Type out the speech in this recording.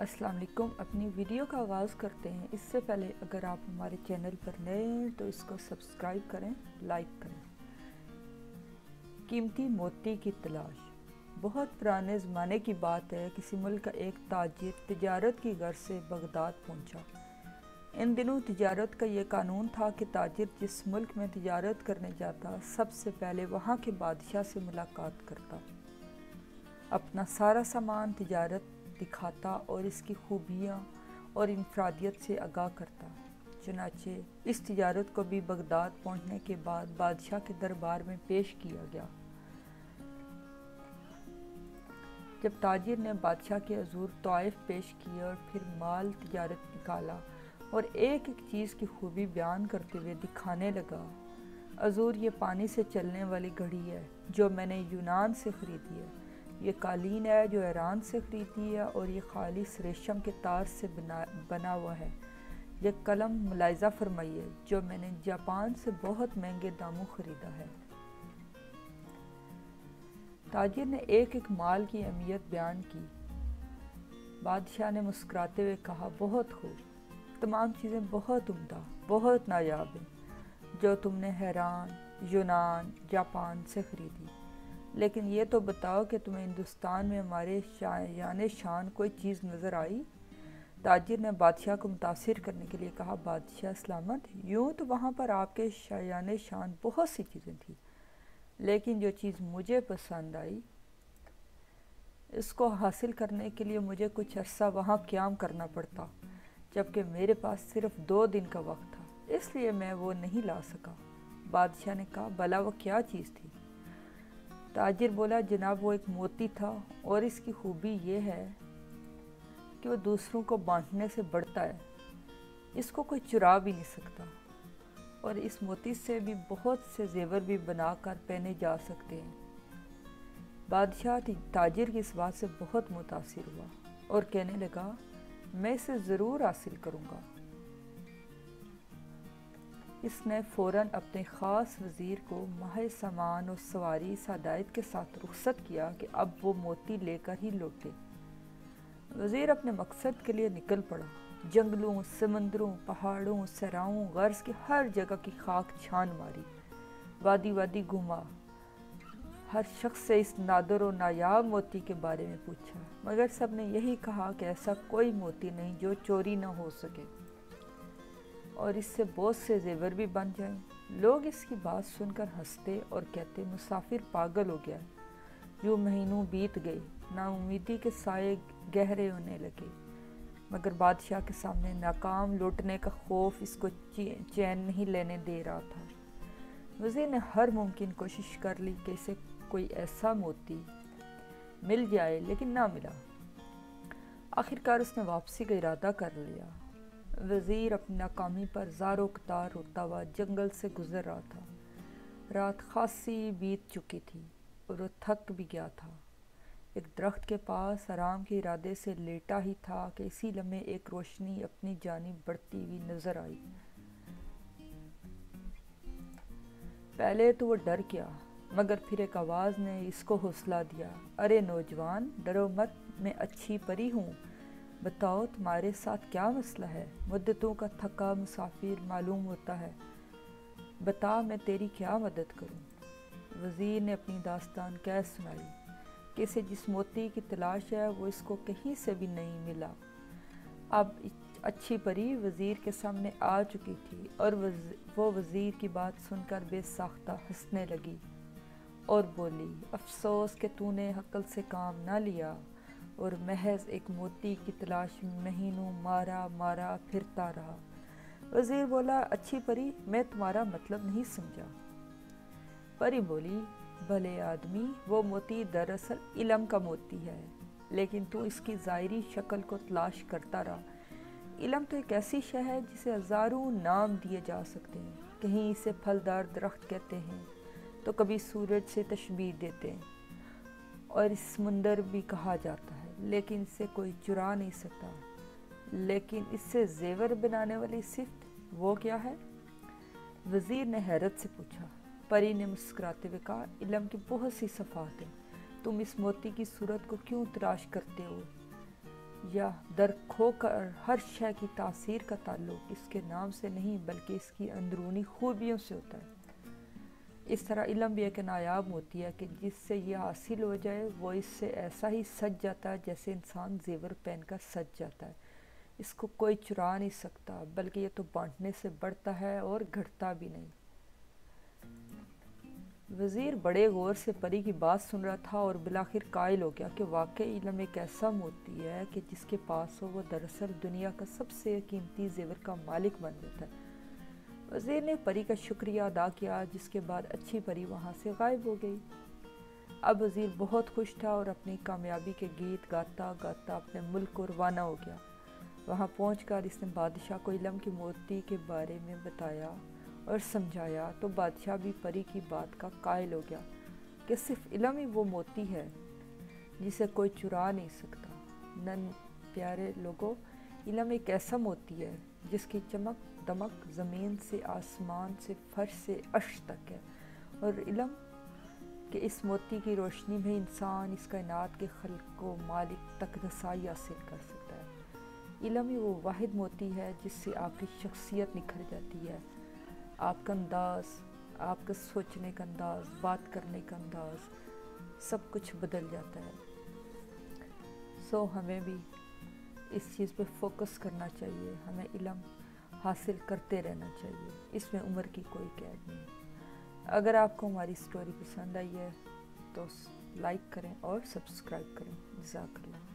السلام علیکم۔ اپنی ویڈیو کا آغاز کرتے ہیں۔ اس سے پہلے اگر آپ ہمارے چینل پر نئے ہیں تو اس کو سبسکرائب کریں، لائک کریں۔ قیمتی موتی کی تلاش۔ بہت پرانے زمانے کی بات ہے، کسی ملک کا ایک تاجر تجارت کی غرض سے بغداد پہنچا۔ ان دنوں تجارت کا یہ قانون تھا کہ تاجر جس ملک میں تجارت کرنے جاتا سب سے پہلے وہاں کے بادشاہ سے ملاقات کرتا، اپنا سارا سامان تجارت دکھاتا اور اس کی خوبیاں اور انفرادیت سے آگاہ کرتا۔ چنانچہ اس تجارت کو بھی بغداد پہنچنے کے بعد بادشاہ کے دربار میں پیش کیا گیا۔ جب تاجر نے بادشاہ کے حضور طوائف پیش کیے اور پھر مال تجارت نکالا اور ایک ایک چیز کی خوبی بیان کرتے ہوئے دکھانے لگا، حضور یہ پانی سے چلنے والی گھڑی ہے جو میں نے یونان سے خریدی ہے، یہ قالین ہے جو ایران سے خریدی ہے اور یہ خالص ریشم کے تار سے بنا ہوا ہے، یہ قلم ملاحظہ فرمائیے جو میں نے جاپان سے بہت مہنگے داموں خریدا ہے۔ تاجر نے ایک ایک مال کی اہمیت بیان کی۔ بادشاہ نے مسکراتے ہوئے کہا، بہت خوب، تمام چیزیں بہت عمدہ، بہت نایاب ہیں جو تم نے ایران، یونان، جاپان سے خریدی، لیکن یہ تو بتاؤ کہ تمہیں ہندوستان میں ہمارے شایان شان کوئی چیز نظر آئی؟ تاجر نے بادشاہ کو متاثر کرنے کے لیے کہا، بادشاہ سلامت، یوں تو وہاں پر آپ کے شایان شان بہت سی چیزیں تھیں، لیکن جو چیز مجھے پسند آئی، اس کو حاصل کرنے کے لیے مجھے کچھ عرصہ وہاں قیام کرنا پڑتا، جبکہ میرے پاس صرف 2 دن کا وقت تھا، اس لیے میں وہ نہیں لا سکا۔ بادشاہ نے کہا، بھلا وہ کیا چیز تھی؟ تاجر بولا، جناب وہ ایک موتی تھا اور اس کی خوبی یہ ہے کہ وہ دوسروں کو بانٹنے سے بڑھتا ہے، اس کو کوئی چرا بھی نہیں سکتا، اور اس موتی سے بھی بہت سے زیور بھی بنا کر پہنے جا سکتے ہیں۔ بادشاہ تاجر کی اس بات سے بہت متاثر ہوا اور کہنے لگا، میں اسے ضرور حاصل کروں گا۔ اس نے فوراً اپنے خاص وزیر کو ماہر سامان اور سواری اس ہدایت کے ساتھ رخصت کیا کہ اب وہ موتی لے کر ہی لوٹے۔ وزیر اپنے مقصد کے لیے نکل پڑا، جنگلوں، سمندروں، پہاڑوں، صحراؤں، غرض کی ہر جگہ کی خاک چھان ماری، وادی وادی گھوما، ہر شخص سے اس نادر و نایاب موتی کے بارے میں پوچھا، مگر سب نے یہی کہا کہ ایسا کوئی موتی نہیں جو چوری نہ ہو سکے اور اس سے بہت سے زیور بھی بن جائیں۔ لوگ اس کی بات سن کر ہنستے اور کہتے، مسافر پاگل ہو گیا ہے۔ یوں مہینوں بیت گئے، نا امیدی کے سائے گہرے ہونے لگے، مگر بادشاہ کے سامنے ناکام لوٹنے کا خوف اس کو چین نہیں لینے دے رہا تھا۔ وزیر نے ہر ممکن کوشش کر لی کہ اسے کوئی ایسا موتی مل جائے، لیکن نہ ملا۔ آخرکار اس نے واپسی کا ارادہ کر لیا۔ وزیر اپنی ناکامی پر زار و قطار روتا ہوا جنگل سے گزر رہا تھا۔ رات خاصی بیت چکی تھی اور وہ تھک بھی گیا تھا۔ ایک درخت کے پاس آرام کے ارادے سے لیٹا ہی تھا کہ اسی لمحے ایک روشنی اپنی جانب بڑھتی ہوئی نظر آئی۔ پہلے تو وہ ڈر گیا، مگر پھر ایک آواز نے اس کو حوصلہ دیا، ارے نوجوان، ڈرو مت، میں اچھی پری ہوں، بتاؤ تمہارے ساتھ کیا مسئلہ ہے؟ مدتوں کا تھکا مسافر معلوم ہوتا ہے، بتا میں تیری کیا مدد کروں؟ وزیر نے اپنی داستان کہہ سنائی کہ اسے جس موتی کی تلاش ہے وہ اس کو کہیں سے بھی نہیں ملا۔ اب اچھی پری وزیر کے سامنے آ چکی تھی اور وہ وزیر کی بات سن کر بے ساختہ ہنسنے لگی اور بولی، افسوس کہ تو نے عقل سے کام نہ لیا اور محض ایک موتی کی تلاش میں مہینوں مارا پھرتا رہا۔ وزیر بولا، اچھی پری، میں تمہارا مطلب نہیں سمجھا۔ پری بولی، بھلے آدمی، وہ موتی دراصل علم کا موتی ہے، لیکن تو اس کی ظاہری شکل کو تلاش کرتا رہا۔ علم تو ایک ایسی شے ہے جسے ہزاروں نام دیے جا سکتے ہیں، کہیں اسے پھلدار درخت کہتے ہیں تو کبھی سورج سے تشبیہ دیتے ہیں، اور اس سمندر بھی کہا جاتا ہے، لیکن اسے کوئی چرا نہیں سکتا۔ لیکن اس سے زیور بنانے والی صفت، وہ کیا ہے؟ وزیر نے حیرت سے پوچھا۔ پری نے مسکراتے ہوئے کہا، علم کی بہت سی صفات ہیں، تم اس موتی کی صورت کو کیوں تلاش کرتے ہو؟ یا در کھو کر ہر شے کی تاثیر کا تعلق اس کے نام سے نہیں بلکہ اس کی اندرونی خوبیوں سے ہوتا ہے۔ اس طرح علم بھی ایک نایاب ہوتی ہے کہ جس سے یہ حاصل ہو جائے وہ اس سے ایسا ہی سج جاتا ہے جیسے انسان زیور پہن کر سج جاتا ہے۔ اس کو کوئی چرا نہیں سکتا، بلکہ یہ تو بانٹنے سے بڑھتا ہے اور گھٹتا بھی نہیں۔ وزیر بڑے غور سے پری کی بات سن رہا تھا اور بالآخر قائل ہو گیا کہ واقعی علم ایک ایسا موتی ہے کہ جس کے پاس ہو وہ دراصل دنیا کا سب سے قیمتی زیور کا مالک بن جاتا ہے۔ وزیر نے پری کا شکریہ ادا کیا، جس کے بعد اچھی پری وہاں سے غائب ہو گئی۔ اب وزیر بہت خوش تھا اور اپنی کامیابی کے گیت گاتا گاتا اپنے ملک کو روانہ ہو گیا۔ وہاں پہنچ کر اس نے بادشاہ کو علم کی موتی کے بارے میں بتایا اور سمجھایا تو بادشاہ بھی پری کی بات کا قائل ہو گیا کہ صرف علم ہی وہ موتی ہے جسے کوئی چرا نہیں سکتا۔ نن پیارے لوگوں، علم ایک ایسا موتی ہے جس کی چمک دمک زمین سے آسمان سے فرش سے عرش تک ہے، اور علم کہ اس موتی کی روشنی میں انسان اس کائنات کے خالق و مالک تک رسائی حاصل کر سکتا ہے۔ علم ہی وہ واحد موتی ہے جس سے آپ کی شخصیت نکھر جاتی ہے، آپ کا انداز، آپ کا سوچنے کا انداز، بات کرنے کا انداز، سب کچھ بدل جاتا ہے۔ ہمیں بھی اس چیز پہ فوکس کرنا چاہیے، ہمیں علم حاصل کرتے رہنا چاہیے، اس میں عمر کی کوئی قید نہیں۔ اگر آپ کو ہماری سٹوری پسند آئی ہے تو لائک کریں اور سبسکرائب کریں۔ جزاک اللہ۔